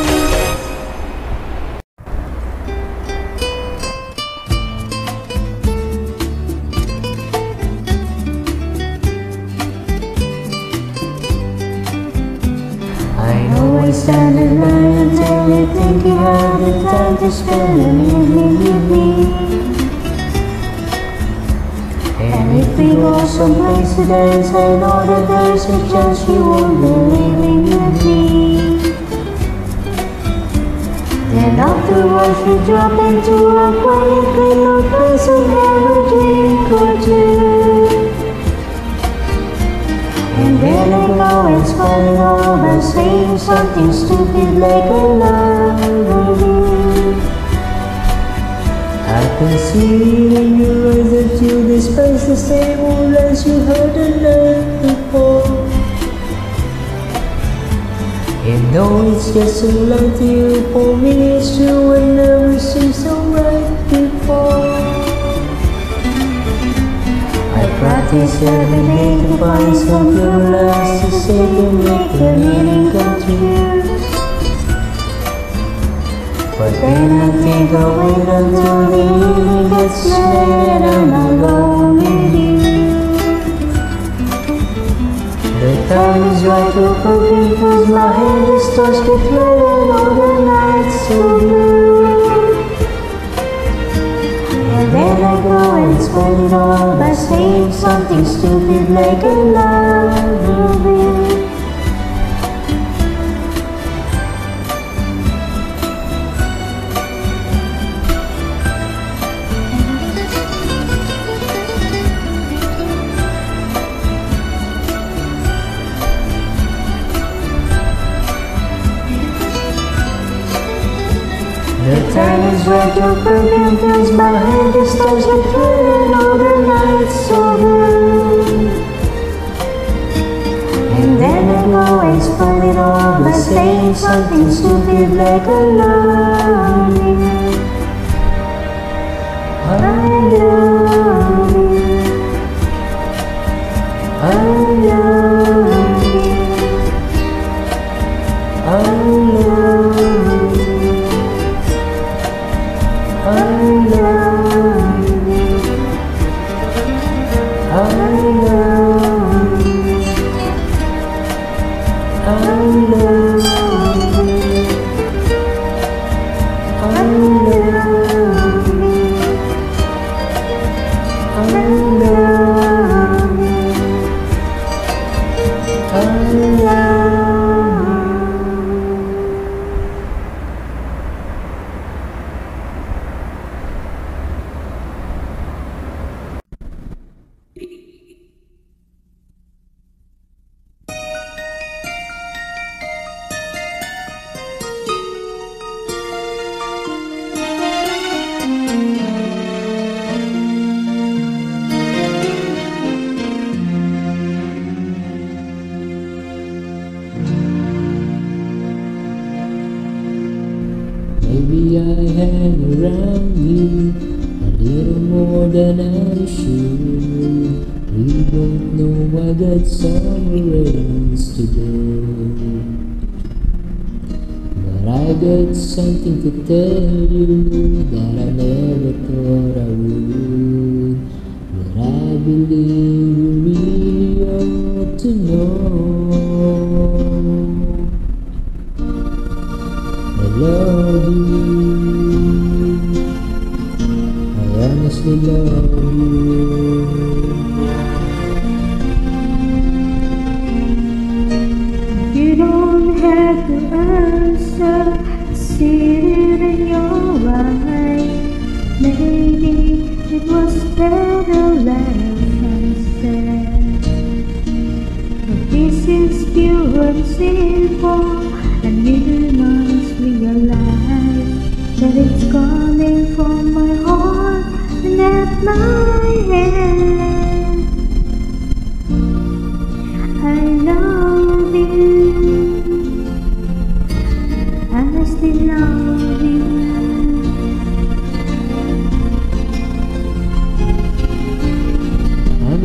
I always stand in line until you think you have the time to spend an evening with me. And if we go someplace to dance, I know that there's a chance you won't be leaving with me. Then afterwards we drop into a quiet little place and have a drink or two. And then I go and spend it all by saying something stupid like I love you. I can see in your eyes that you despise the same old lies you heard the night before. And though it's just a lie to you, for me it's true and never seemed so right before. I practice every day to find some pure lies to say to make the meaning come true. But then I think I'll wait until the evening gets late and I'm alone with you. The time is right to forgive, cause my head is touched with red and all the nights so blue. And then I go and spend it all by saying something stupid like I love you. The time is right to forgive, cause my head is touched with red and all the nights so blue. And then I go and spoil it all by saying something stupid like I love you. I love you. I love you. I love you. I love you. I love you. I love you. I love you. I love you. I love you. Maybe I hang around you a little more than I should. We both know I got somewhere else to go. But I got something to tell you that I never thought I would. But I believe you really ought to know. I love you. I honestly love you. You don't have to answer, see it in your eyes. Maybe it was better left unsaid. But this is pure and simple, and you must realize that it's coming from my heart and at my head. I love you. I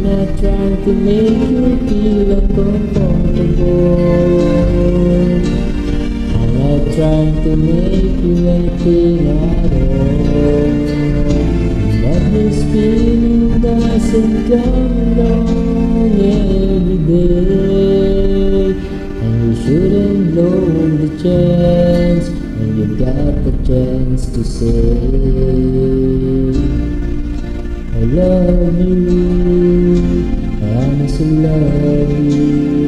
not trying to make you feel uncomfortable. I'm not trying to make you anything at all. But this feeling doesn't come along every day, and you shouldn't blow the chance when you got the chance to say I love you, I honestly love you.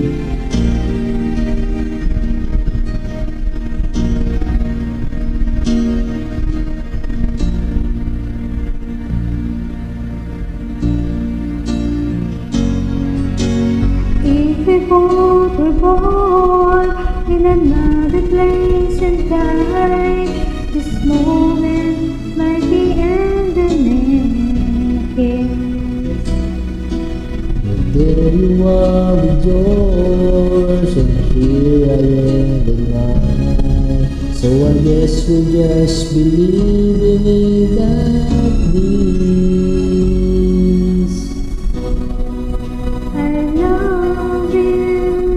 If we both were born in another place and time, this moment might be ending here. There you are with yours, and here I am denied. So I guess we'll just be leaving it at this. I love you,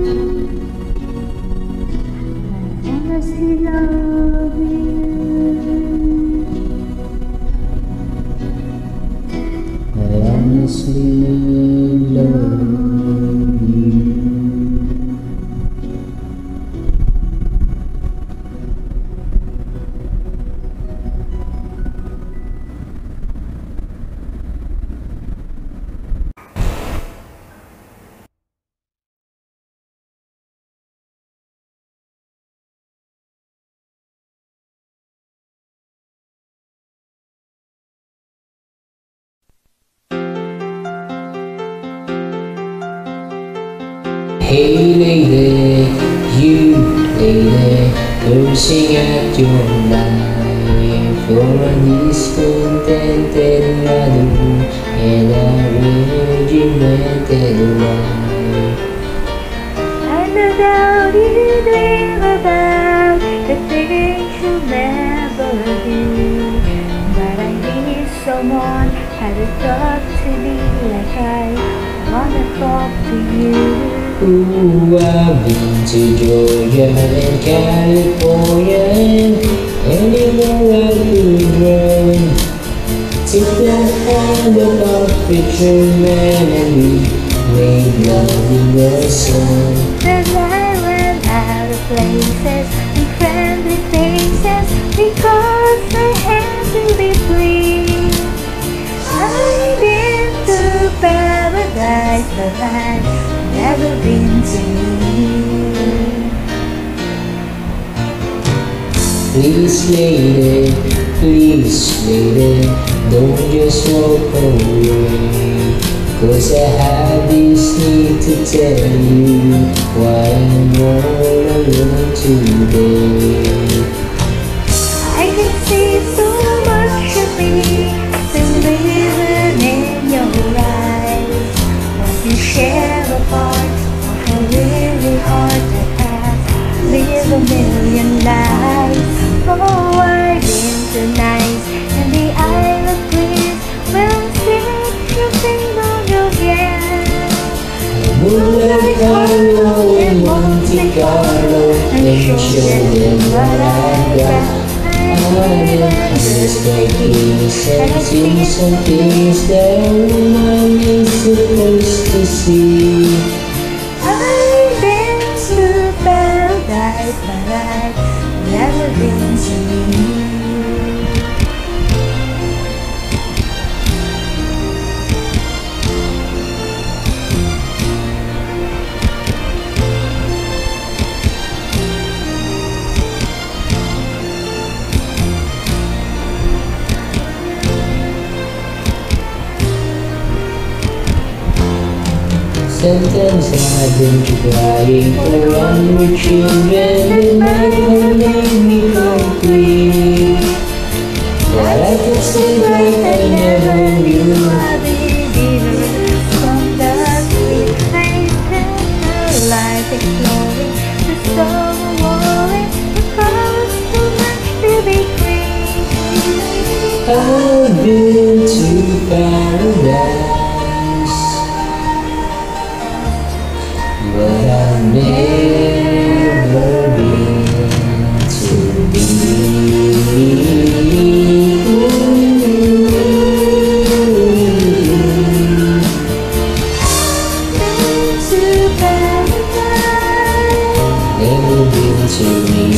I honestly love you. I honestly love you. Hey lady, you lady, cursing at your life. You're a discontented mother and a regimented wife. I no doubt you dream about the things you'll never do, but I need someone how to talk to me like I wanna talk to you. Ooh, I've been to Georgia and California and anywhere I could run. Take that hand of our fisherman and we made love in the sun. Then I ran out of places and friendly faces because I had to be free. I've been to paradise, but I've never been to you. Please lady, don't just walk away. 'Cause I have this need to tell you why I'm all alone today. I can see so much of me still living in your eyes. What you share a part of a really hard to have. Live a million lives. Oh, I've been so nice in the Isle of Greece. Well, still you think on your hand. Monte Carlo and Monte Carlo and show them what I got. Just like things and see some things that a woman is supposed to see. I've been to paradise, but I've never been to you. Sometimes I've been crying for onward children that might make me complete. But I can say that I never knew. I'll be bitter from the street. I spent my life exploring the soul worry. It costs too much to be free. I've been to paradise. to me.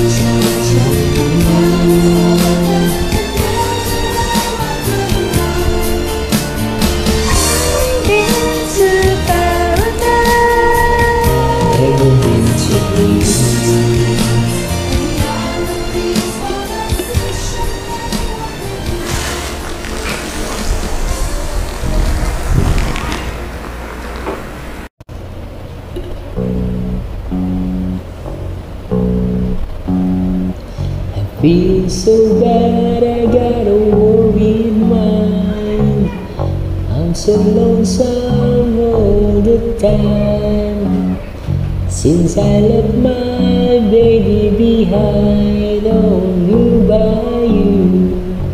Feel so bad, I got a worried mind. I'm so lonesome all the time. Since I left my baby behind on Blue Bayou.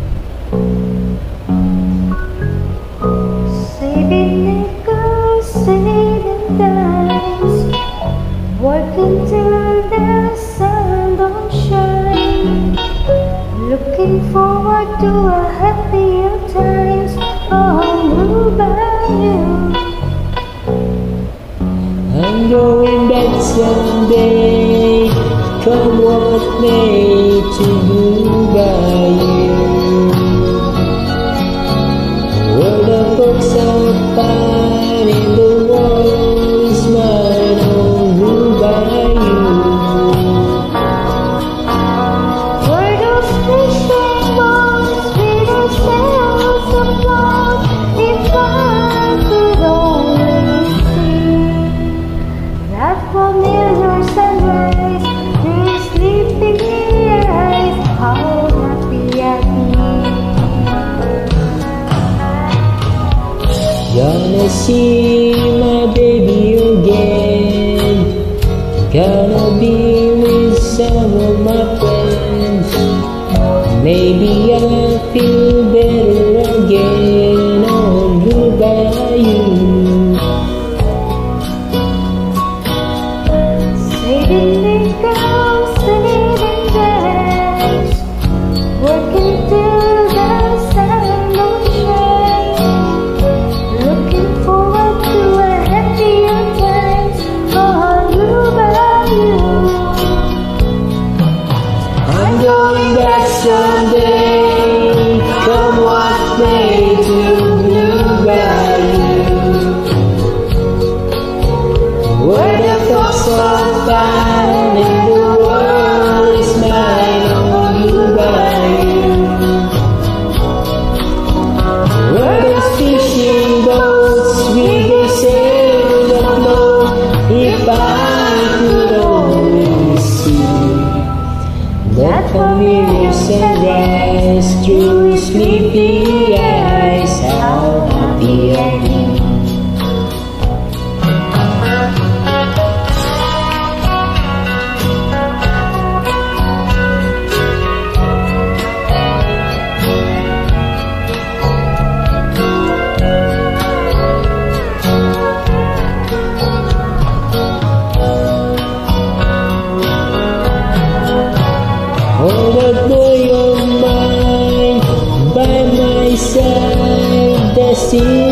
Saving nickels, saving dimes, working till the sun don't shine. Looking forward to a happier times on Blue Bayou. I'm going back someday, come what may, to Blue Bayou, where the folks are fine and the world is mine on Blue Bayou. Where those fishing boats with their sails afloat, if I could only see that familiar sunrise through sleepy eyes, how happy I'd be. Gonna see my baby again, gonna be with some of my friends. Maybe I'll feel better again on Blue Bayou. Saving nickels, saving dimes, working till the sun don't shine. Looking forward to a happier times on Blue Bayou. I'm going back someday, come what may, to Blue Bayou, where the folks are fine and the world is mine on Blue Bayou, where those fishing boats with their sails afloat, if I could only see that familiar sunrise through sleepy eyes, how happy I'd be. Hold that boy of mine by my side, the sea